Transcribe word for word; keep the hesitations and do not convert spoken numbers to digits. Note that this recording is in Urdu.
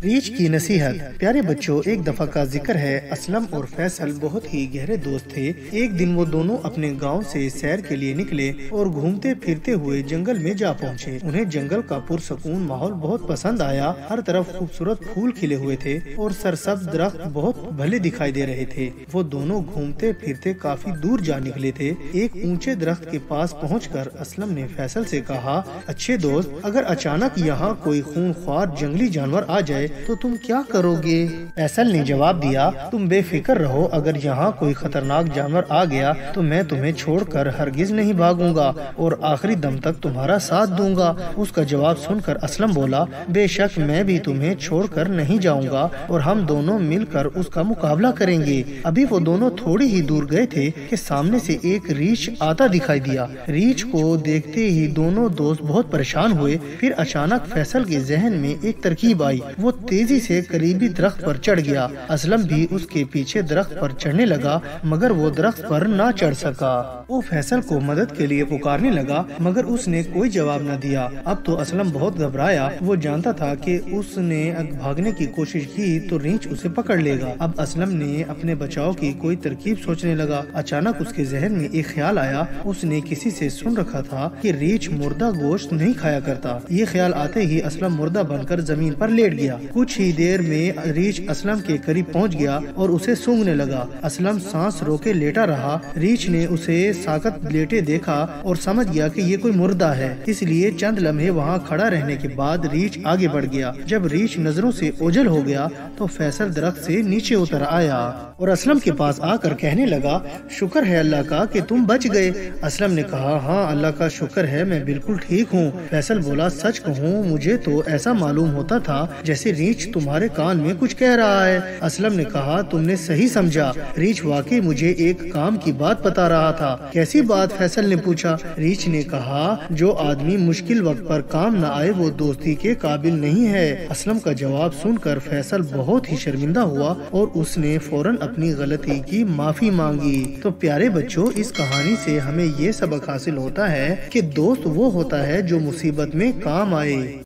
ریچھ کی نصیحت۔ پیارے بچوں، ایک دفعہ کا ذکر ہے، اسلم اور فیصل بہت ہی گہرے دوست تھے۔ ایک دن وہ دونوں اپنے گاؤں سے سیر کے لیے نکلے اور گھومتے پھرتے ہوئے جنگل میں جا پہنچے۔ انہیں جنگل کا پرسکون ماحول بہت پسند آیا۔ ہر طرف خوبصورت پھول کھلے ہوئے تھے اور سرسبز درخت بہت بھلے دکھائی دے رہے تھے۔ وہ دونوں گھومتے پھرتے کافی دور جا نکلے تھے۔ ایک اونچے درخت کے پاس پہنچ کر اسلم نے فیصل سے کہا، اچھے دوست، اگر اچانک یہاں کوئی خونخوار جنگلی جانور آ جائے تو تم کیا کرو گے؟ فیصل نے جواب دیا، تم بے فکر رہو، اگر یہاں کوئی خطرناک جانور آ گیا تو میں تمہیں چھوڑ کر ہرگز نہیں بھاگوں گا اور آخری دم تک تمہارا ساتھ دوں گا۔ اس کا جواب سن کر اسلم بولا، بے شک میں بھی تمہیں چھوڑ کر نہیں جاؤں گا اور ہم دونوں مل کر اس کا مقابلہ کریں گے۔ ابھی وہ دونوں تھوڑی ہی دور گئے تھے کہ سامنے سے ایک ریچھ آتا دکھائی دیا۔ ریچھ کو دیکھتے ہی دونوں دوست بہت پریشان ہوئے۔ پھر اچانک فیصل کے ذہن میں ایک ترکیب آئی۔ وہ تیزی سے قریبی درخت پر چڑھ گیا۔ اسلم بھی اس کے پیچھے درخت پر چڑھنے لگا، مگر وہ درخت پر نہ چڑھ سکا۔ وہ فیصل کو مدد کے لیے پکارنے لگا، مگر اس نے کوئی جواب نہ دیا۔ اب تو اسلم بہت گھبرایا۔ وہ جانتا تھا کہ اس نے بھاگنے کی کوشش کی تو ریچھ اسے پکڑ لے گا۔ اب اسلم نے اپنے بچاؤ کی کوئی ترکیب سوچنے لگا۔ اچانک اس کے ذہن میں ایک خیال آیا۔ اس نے کسی سے سن رکھا تھا کہ ریچھ مردہ گوشت نہیں کھایا کرتا۔ یہ خیال آتے ہی اسلم مردہ بن کر زمین پر لیٹ گیا۔ کچھ ہی دیر میں ریچھ اسلم کے قریب پہنچ گیا اور اسے سونگھنے لگا۔ اسلم سانس روکے لیٹا رہا۔ ریچھ نے اسے ساکت لیٹے دیکھا اور سمجھ گیا کہ یہ کوئی مردہ ہے، اس لیے چند لمحے وہاں کھڑا رہنے کے بعد ریچھ آگے بڑھ گیا۔ جب ریچھ نظروں سے اوجھل ہو گیا تو فیصل درخت سے نیچے اتر آیا اور اسلم کے پاس آ کر کہنے لگا، شکر ہے اللہ کا کہ تم بچ گئے۔ اسلم نے کہا، ہاں اللہ کا شکر ہے، میں بالکل ٹھیک ہوں۔ فیصل بولا، سچ کہوں مجھے تو ایسا معلوم ہوتا تھا جیسے ریچھ تمہارے کان میں کچھ کہہ رہا ہے۔ اسلم نے کہا، تم نے صحیح سمجھا، ریچھ واقعی مجھے ایک کام کی بات بتا رہا تھا۔ کیسی بات؟ فیصل نے پوچھا۔ ریچھ نے کہا، جو آدمی مشکل وقت پر کام نہ آئے وہ دوستی کے قابل نہیں ہے۔ اسلم کا جواب سن کر فیصل بہت ہی شرمندہ ہوا اور اس نے فوراً اپنی غلطی کی معافی مانگی۔ تو پیارے بچوں، اس کہانی سے ہمیں یہ سبق حاصل ہوتا ہے کہ دوست وہ ہوتا ہے جو مصیبت میں کام آئے۔